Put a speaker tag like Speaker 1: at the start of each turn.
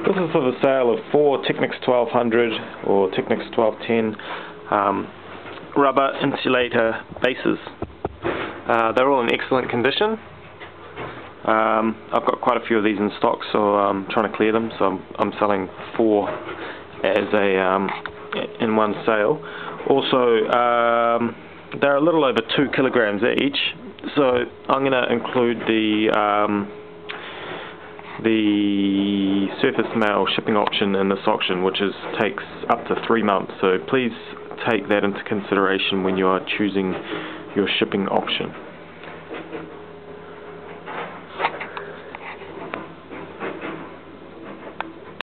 Speaker 1: This is for the sale of 4 Technics 1200 or Technics 1210 rubber insulator bases. They're all in excellent condition. I've got quite a few of these in stock, so I'm trying to clear them, so I'm selling 4 as a in one sale. Also, they're a little over 2 kilograms each, so I'm going to include the surface mail shipping option in this auction, which takes up to 3 months, so please take that into consideration when you are choosing your shipping option.